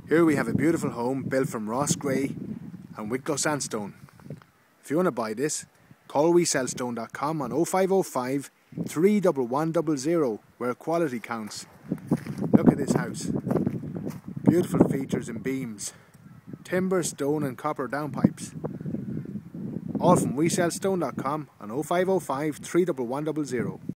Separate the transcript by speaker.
Speaker 1: Here we have a beautiful home built from Roscrea and Wicklow Sandstone. If you want to buy this, call WeSellStone.com on 0505 31100 where quality counts. Look at this house. Beautiful features and beams. Timber, stone and copper downpipes. All from WeSellStone.com on 0505 31100.